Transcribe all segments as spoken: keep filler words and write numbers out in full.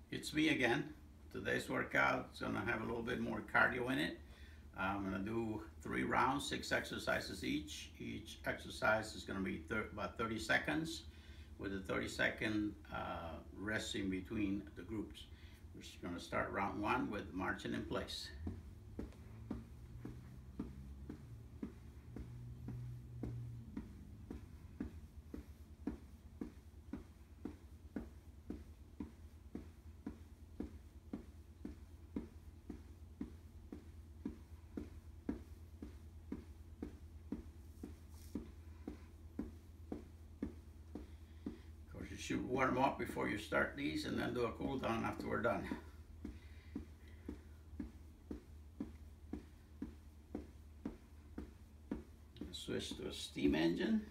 It's me again. Today's workout is gonna have a little bit more cardio in it. I'm gonna do three rounds, six exercises each. Each exercise is gonna be about thirty seconds with a thirty second uh, rest in between the groups. We're just gonna start round one with marching in place. You should warm up before you start these and then do a cool down after we're done. Switch to a steam engine.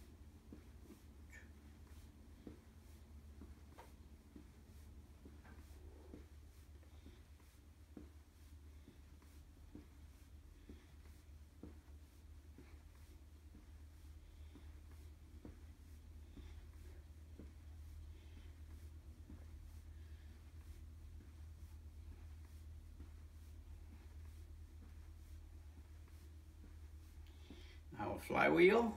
Now a flywheel.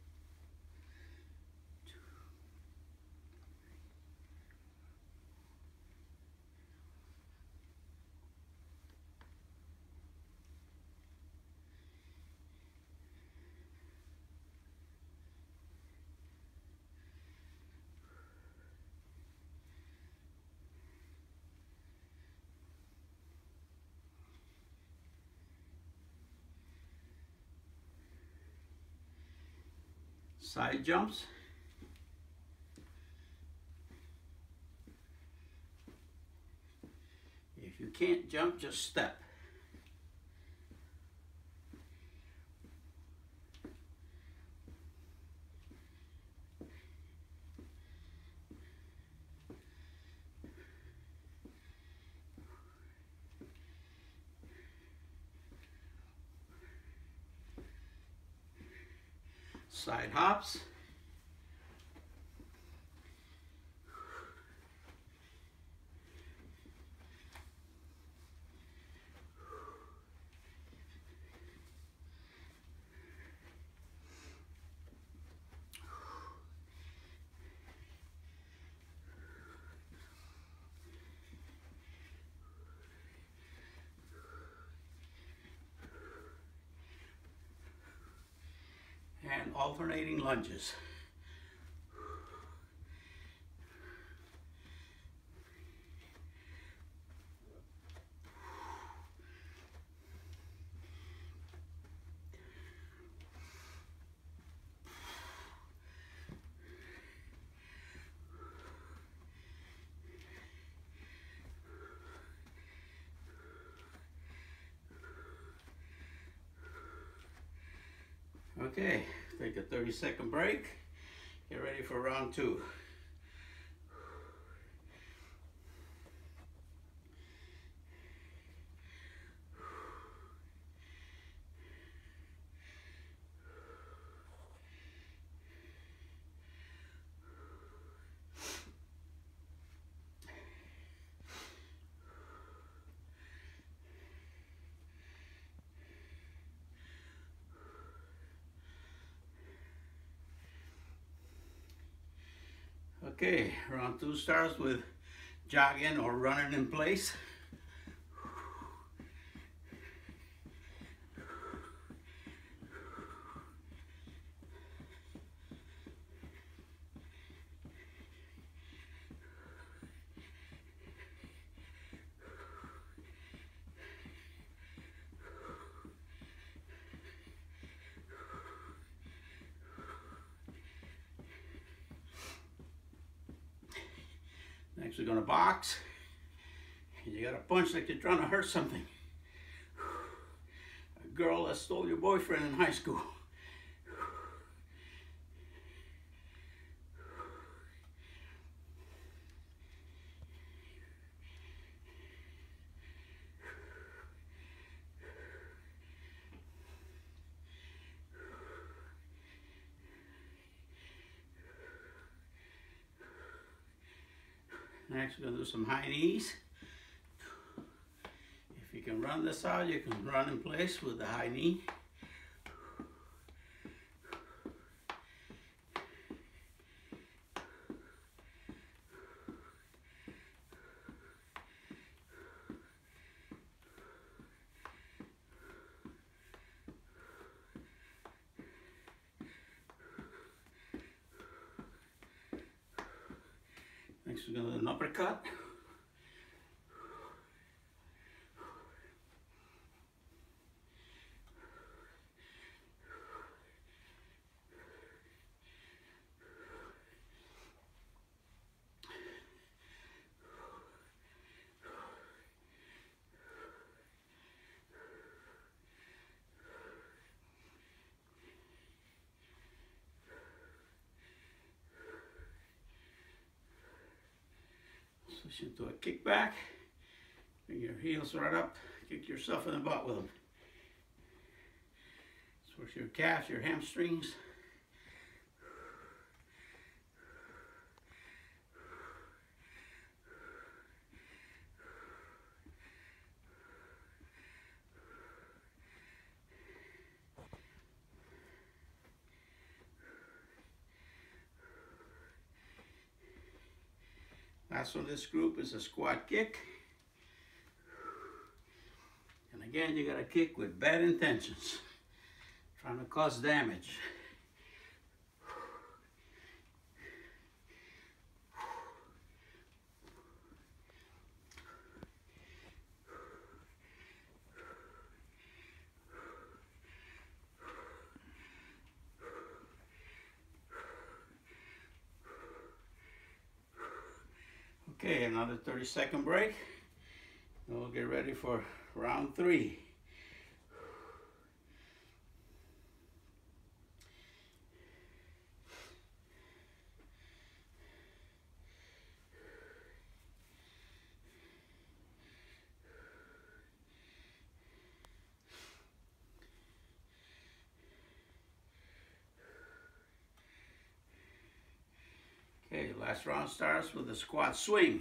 Side jumps. If you can't jump, just step. Side hops. And alternating lunges. Okay, take a thirty second break. Get ready for round two. Okay, round two starts with jogging or running in place. Next we're gonna box. You gotta punch like you're trying to hurt something. A girl that stole your boyfriend in high school. Next, we're gonna do some high knees. If you can run this out, you can run in place with the high knee. Next, we're gonna do an uppercut. Switch into a kickback. Bring your heels right up. Kick yourself in the butt with them. Switch your calves, your hamstrings. Last one of this group is a squat kick. And again, you gotta kick with bad intentions, trying to cause damage. Okay, another thirty second break. And we'll get ready for round three. Okay, last round starts with a squat swing.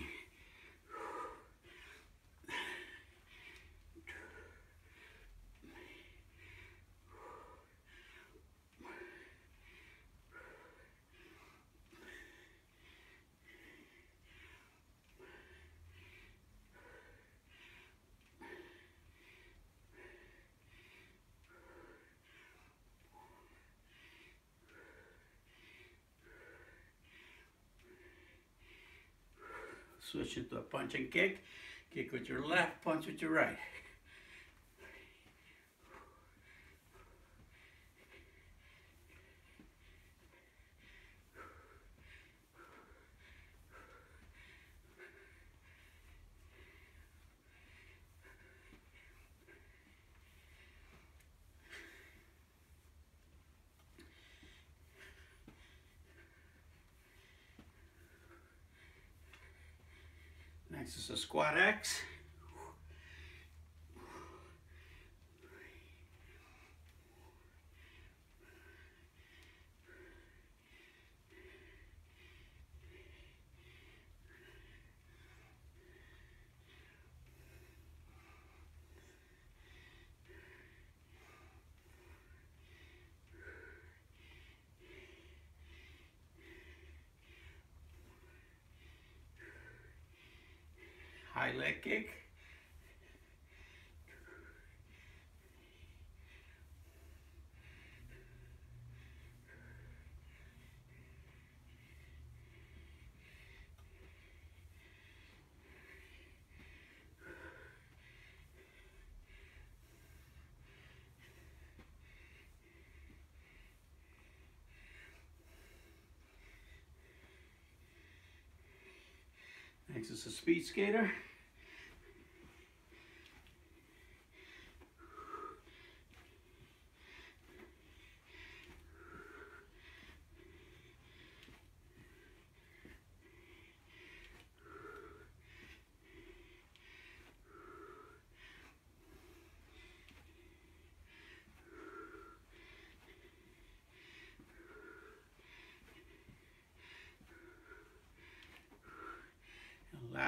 Switch into a punch and kick. Kick with your left, punch with your right. Next is a squat X. High leg kick. Next is a speed skater.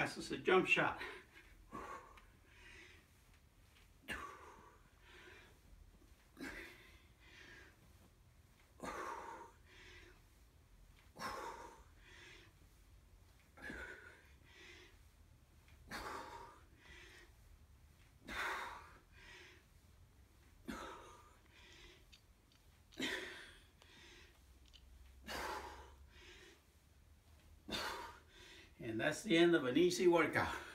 fast as a jump shot. And that's the end of an easy workout.